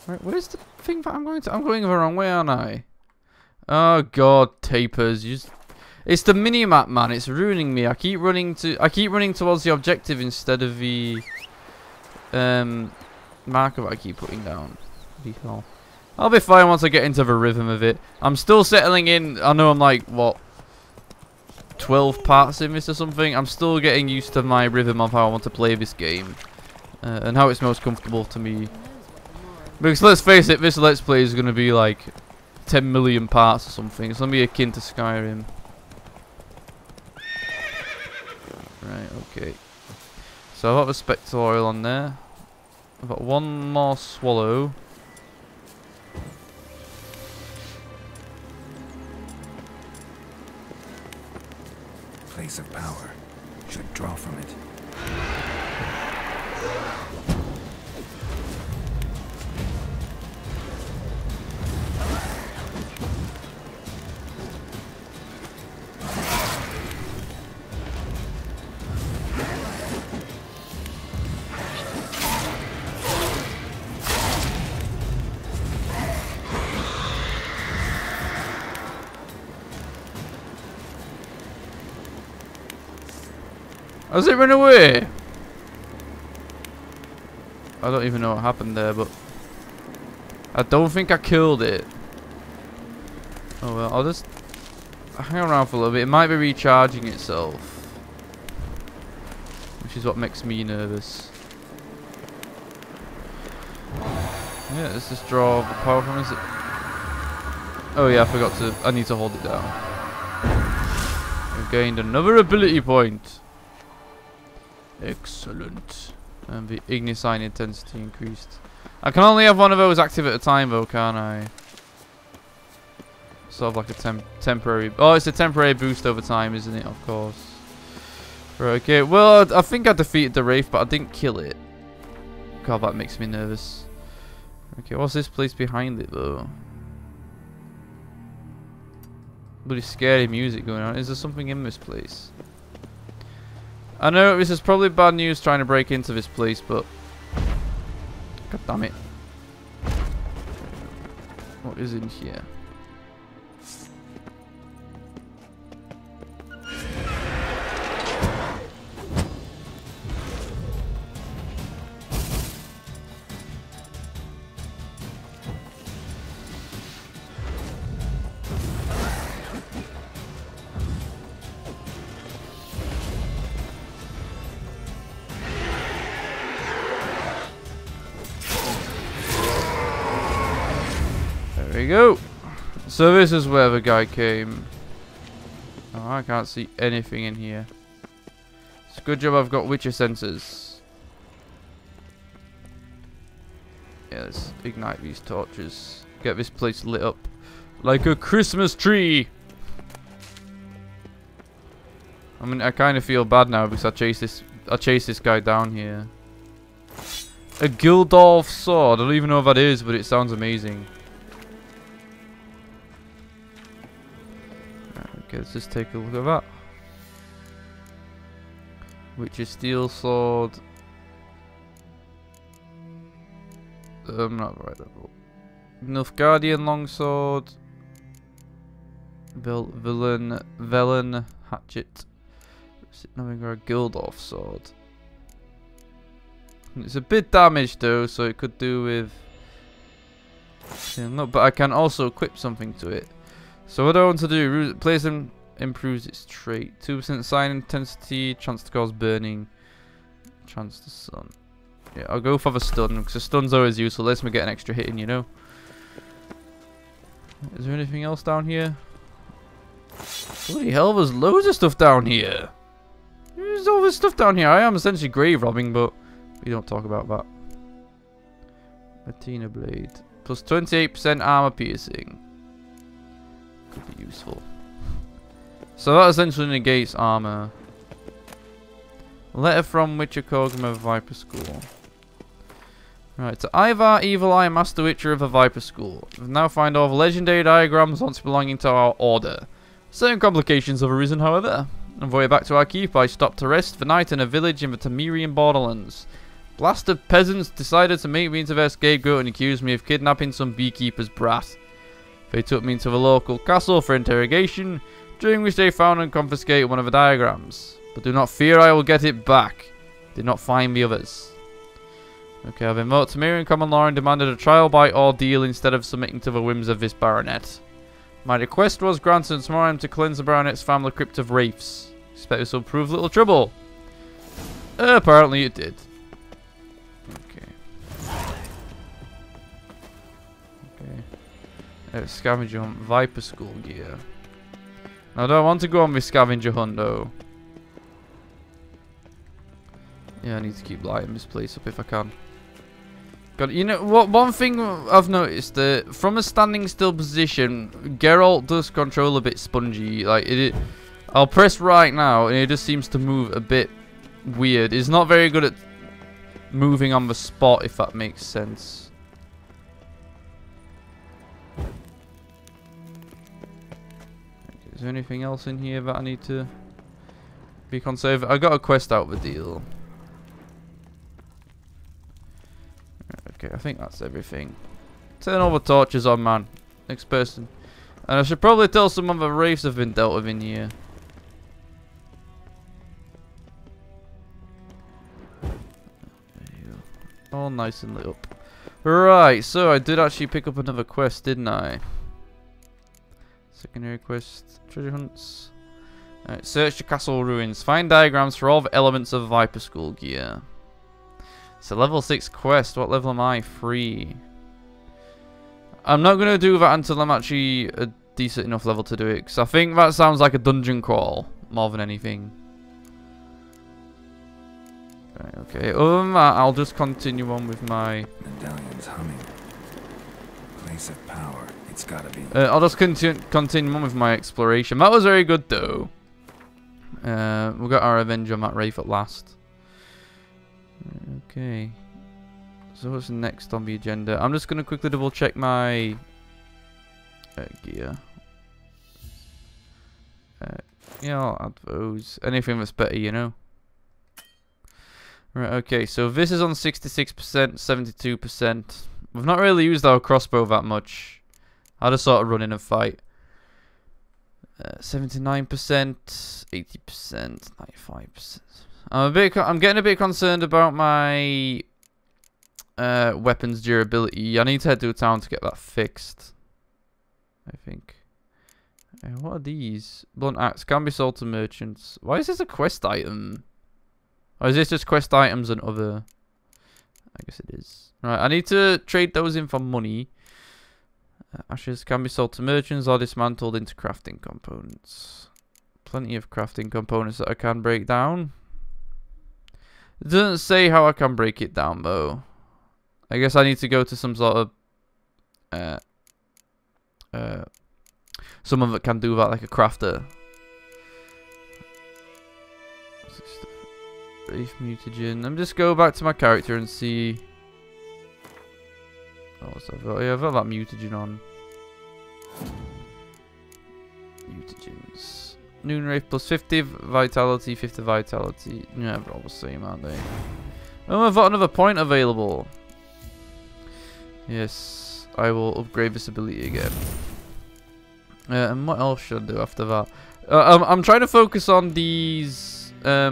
Right, where's the thing that I'm going to? I'm going the wrong way, aren't I? Oh god, Tapers, it's the mini-map, man. It's ruining me. I keep running towards the objective instead of the marker that I keep putting down. I'll be fine once I get into the rhythm of it. I'm still settling in. I know I'm like, what, 12 parts in this or something. I'm still getting used to my rhythm of how I want to play this game. And how it's most comfortable to me. Because let's face it, this Let's Play is going to be like 10 million parts or something. It's going to be akin to Skyrim. Right, okay. So I've got the Spectre oil on there. I've got one more swallow. Place of power. Should draw from it. Has it run away? I don't even know what happened there, but I don't think I killed it. Oh well, I'll just hang around for a little bit. It might be recharging itself, which is what makes me nervous. Yeah, let's just draw the power from it. Oh yeah, I forgot to. I need to hold it down. I've gained another ability point. Excellent. And the ignisign intensity increased. I can only have one of those active at a time though, can't I? Sort of like a temporary... Oh, it's a temporary boost over time, isn't it? Of course. Right, okay. Well, I think I defeated the Wraith, but I didn't kill it. God, that makes me nervous. Okay, what's this place behind it though? Bloody scary music going on. Is there something in this place? I know this is probably bad news trying to break into this place, but god damn it. What is in here? There we go. So this is where the guy came. Oh, I can't see anything in here. It's a good job I've got Witcher sensors. Yeah, let's ignite these torches. Get this place lit up like a Christmas tree. I mean, I kind of feel bad now because I chased this guy down here. A Gildorf sword. I don't even know what that is, but it sounds amazing. Okay, let's just take a look at that. Witcher steel sword. I'm not right level. Nilfgaardian longsword. Velen hatchet. Nothing or a Gildorf sword. It's a bit damaged though, so it could do with. Yeah, no, but I can also equip something to it. So what I want to do, place and improves its trait. 2% sign intensity, chance to cause burning, chance to stun. Yeah, I'll go for the stun, because the stun's always useful, lets me get an extra hit in, you know. Is there anything else down here? Bloody hell, there's loads of stuff down here. There's all this stuff down here. I am essentially grave robbing, but we don't talk about that. Matina blade. Plus 28% armor piercing. Could be useful. So that essentially negates armor. Letter from Witcher Kogma of Viper School. Right, to Ivar, Evil Eye, Master Witcher of the Viper School. We've now find all the legendary diagrams once belonging to our order. Certain complications have arisen, however. On the way back to our keep, I stopped to rest the night in a village in the Temerian borderlands. Blasted peasants decided to make me into their scapegoat and accused me of kidnapping some beekeeper's brat. They took me into the local castle for interrogation, during which they found and confiscated one of the diagrams. But do not fear, I will get it back. Did not find the others. Okay, I've invoked Temerian common law and demanded a trial by ordeal instead of submitting to the whims of this baronet. My request was granted, and tomorrow I am to cleanse the baronet's family crypt of wraiths. Expect this will prove little trouble. Apparently it did. Scavenger hunt, Viper School gear. Now, do I want to go on this scavenger hunt though? Yeah, I need to keep lighting this place up if I can. God, you know what? One thing I've noticed that from a standing still position, Geralt does control a bit spongy. Like I'll press right now, and it just seems to move a bit weird. It's not very good at moving on the spot, if that makes sense. Is there anything else in here that I need to be conservative? I got a quest out of the deal. Okay, I think that's everything. Turn all the torches on, man. Next person. And I should probably tell some of the wraiths have been dealt with in here. There you go. All nice and lit up. Right, so I did actually pick up another quest, didn't I? Secondary quest, treasure hunts. Alright, search the castle ruins. Find diagrams for all the elements of Viper School gear. It's a level 6 quest. What level am I? 3. I'm not going to do that until I'm actually a decent enough level to do it. Because I think that sounds like a dungeon crawl more than anything. Right, okay. Other than that, I'll just continue on with my... Medallion's humming. Place of power. It's gotta be. I'll just continue on with my exploration. That was very good, though. We got our revenge on that wraith at last. Okay. So what's next on the agenda? I'm just going to quickly double check my gear. Yeah, I'll add those. Anything that's better, you know. Right, okay. So this is on 66%, 72%. We've not really used our crossbow that much. I'll just sort of run in and fight. 79%, 80%, 95%. I'm getting a bit concerned about my weapons durability. I need to head to a town to get that fixed, I think. What are these? Blunt axe can be sold to merchants. Why is this a quest item? Or is this just quest items and other? I guess it is. Right, I need to trade those in for money. Ashes can be sold to merchants or dismantled into crafting components. Plenty of crafting components that I can break down. It doesn't say how I can break it down though. I guess I need to go to some sort of someone that can do that, like a crafter. Brief mutagen. Let me just go back to my character and see. Oh, what's that? Oh, yeah, I've got that mutagen on. Mutagens. Noon Wraith plus 50 vitality, 50 vitality. Yeah, they're all the same, aren't they? Oh, I've got another point available. Yes, I will upgrade this ability again. And what else should I do after that? I'm trying to focus on these.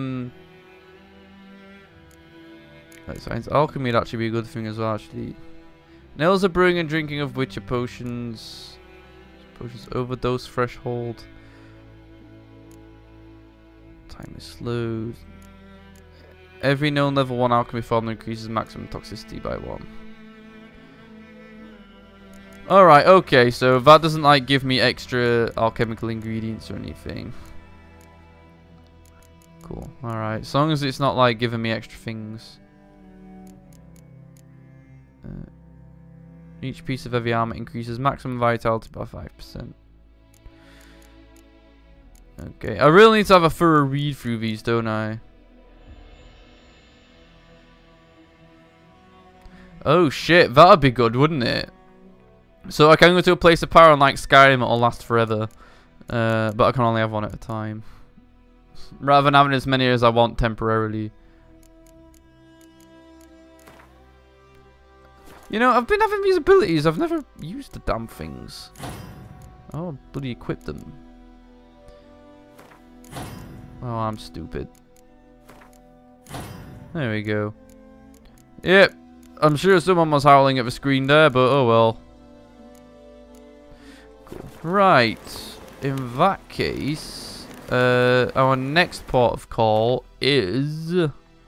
Science alchemy would actually be a good thing as well, actually. Nails are brewing and drinking of witcher potions. Potions overdose threshold. Time is slowed. Every known level 1 alchemy formula increases maximum toxicity by 1. Alright, okay, so that doesn't like give me extra alchemical ingredients or anything. Cool. Alright, as long as it's not like giving me extra things. Each piece of heavy armor increases maximum vitality by 5%. Okay, I really need to have a thorough read through these, don't I? Oh shit, that'd be good, wouldn't it? So I can go to a place of power and like Skyrim, it'll last forever. But I can only have one at a time. Rather than having as many as I want temporarily. You know, I've been having these abilities. I've never used the damn things. Oh, bloody equip them. Oh, I'm stupid. There we go. Yep. I'm sure someone was howling at the screen there, but oh well. Cool. Right. In that case, our next port of call is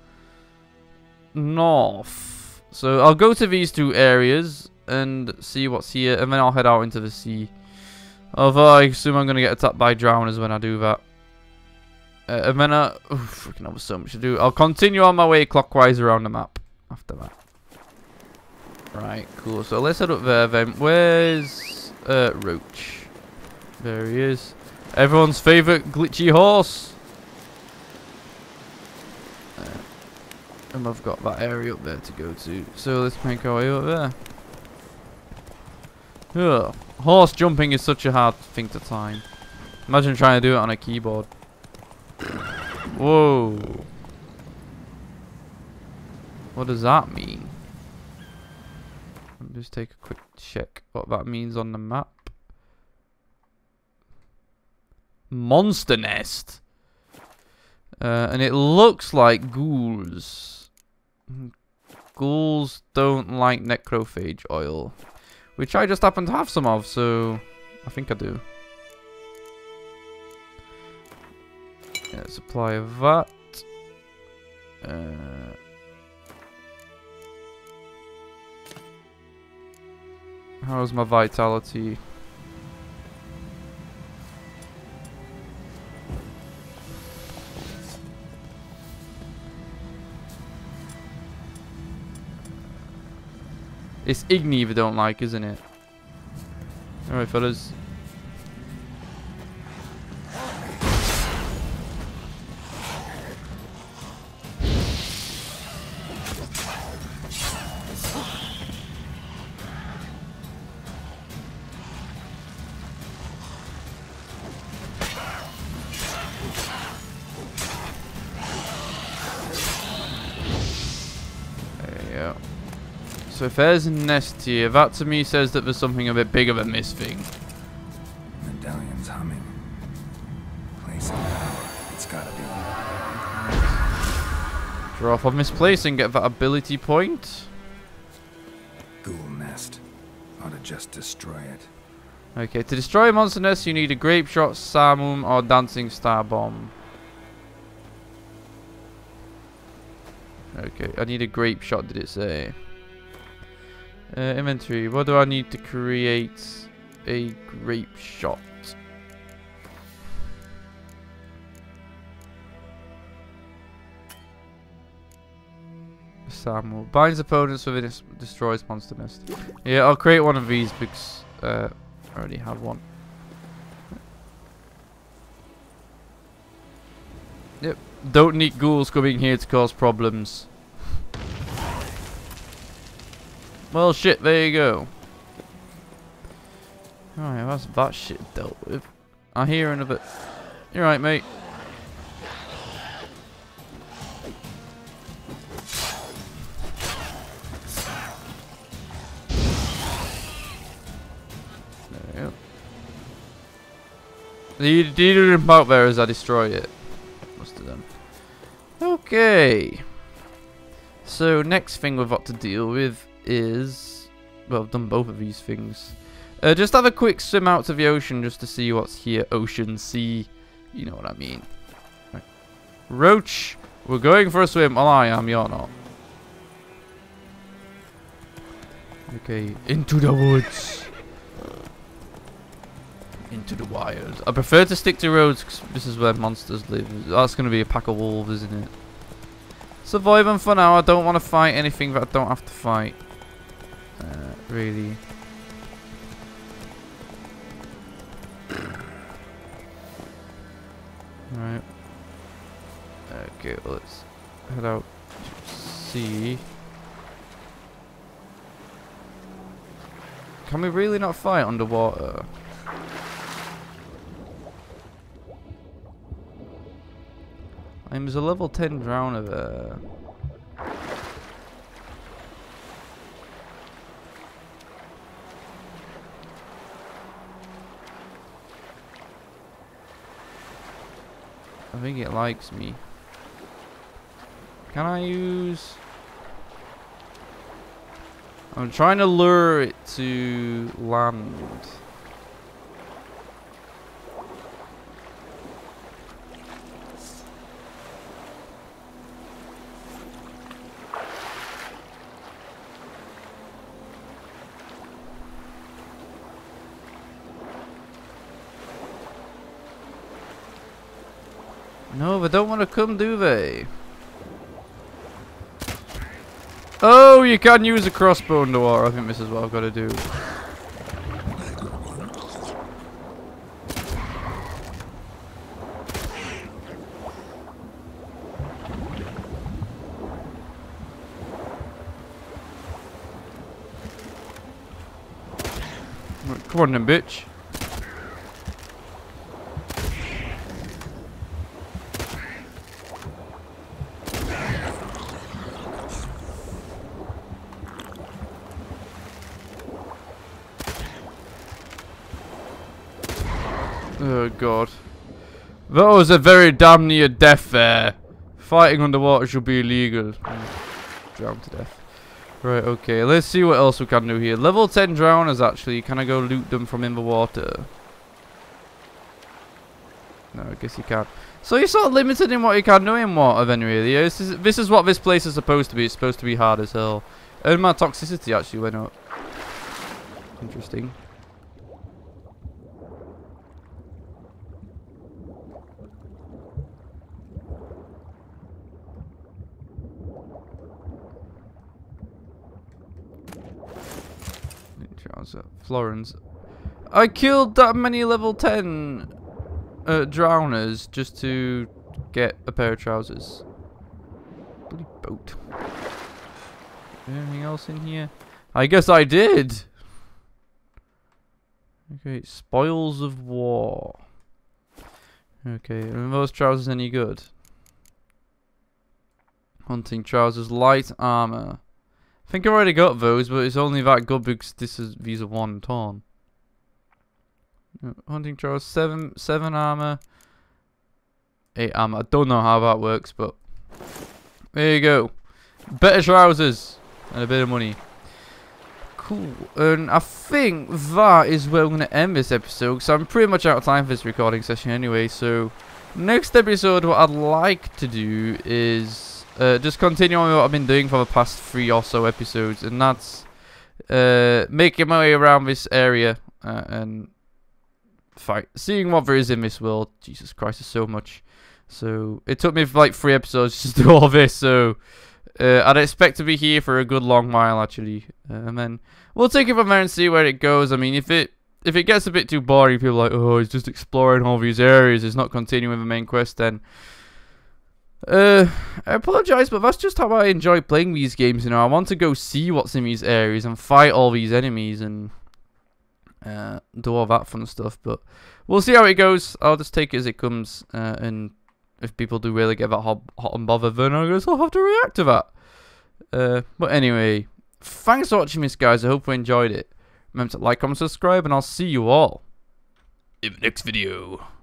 north. So I'll go to these two areas and see what's here, and then I'll head out into the sea. Although I assume I'm going to get attacked by drowners when I do that. And then freaking hell, there's so much to do. I'll continue on my way clockwise around the map after that. Right, cool. So let's head up there then. Where's Roach? There he is. Everyone's favourite glitchy horse. And I've got that area up there to go to. So let's make our way up there. Ugh. Horse jumping is such a hard thing to time. Imagine trying to do it on a keyboard. Whoa. What does that mean? Let me just take a quick check what that means on the map. Monster nest. And it looks like ghouls. Ghouls don't like necrophage oil. Which I just happen to have some of, so I think I do. Yeah, supply of that. How's my vitality? It's Igni they don't like, isn't it? Alright, fellas. So if there's a nest here, that to me says that there's something a bit bigger than this thing. Medallion's humming. Place of power. It's gotta be. Draw off on this place and get that ability point. Ghoul nest. Ought to just destroy it. Okay, to destroy a monster nest, you need a grape shot, samum, or dancing star bomb. Okay, I need a grape shot, did it say? Inventory. What do I need to create a grape shot? Samuel binds opponents with it, destroys monster nest. Yeah, I'll create one of these because I already have one. Yep. Don't need ghouls coming here to cause problems. Well, shit, there you go. Alright, that's that shit dealt with. I hear another... You're right, mate. There we go. You did jump out there as I destroy it. Must have done. Okay. So, next thing we've got to deal with is, well, I've done both of these things. Just have a quick swim out to the ocean just to see what's here. Ocean, sea, you know what I mean. Right. Roach, we're going for a swim. Well, I am, you're not. Okay, into the woods. Into the wild. I prefer to stick to roads because this is where monsters live. That's going to be a pack of wolves, isn't it? Surviving for now. I don't want to fight anything that I don't have to fight. Really. Right. Okay, well, let's head out to sea. Can we really not fight underwater? I mean, there's a level 10 drowner there. I think it likes me. Can I use... I'm trying to lure it to land. No, they don't want to come, do they? Oh, you can use a crossbow underwater. I think this is what I've got to do. Come on then, bitch. Oh god. That was a very damn near death there. Fighting underwater should be illegal. Drown to death. Right, okay. Let's see what else we can do here. Level 10 drowners actually. Can I go loot them from in the water? No, I guess you can't. So you're sort of limited in what you can do in water then, really. This is what this place is supposed to be. It's supposed to be hard as hell. And my toxicity actually went up. Interesting. Florence. I killed that many level 10 drowners just to get a pair of trousers. Bloody boat. Anything else in here? I guess I did. Okay, spoils of war. Okay, are those trousers any good? Hunting trousers, light armor. I think I already got those, but it's only that good because these are 1 ton. Hunting trousers, 7 armor, 8 armor. I don't know how that works, but there you go. Better trousers and a bit of money. Cool. And I think that is where I'm going to end this episode, because I'm pretty much out of time for this recording session anyway. So next episode, what I'd like to do is just continue on with what I've been doing for the past 3 or so episodes, and that's making my way around this area and seeing what there is in this world. Jesus Christ, there's so much. So it took me like 3 episodes just to do all this, so I'd expect to be here for a good long while actually, and then we'll take it from there and see where it goes. I mean, if it gets a bit too boring, people are like, oh, he's just exploring all these areas, he's not continuing the main quest, then I apologize, but that's just how I enjoy playing these games, you know. I want to go see what's in these areas and fight all these enemies and do all that fun stuff, but we'll see how it goes. I'll just take it as it comes, and if people do really get that hot and bothered, then I guess I'll have to react to that. But anyway, thanks for watching this, guys. I hope you enjoyed it. Remember to like, comment, subscribe, and I'll see you all in the next video.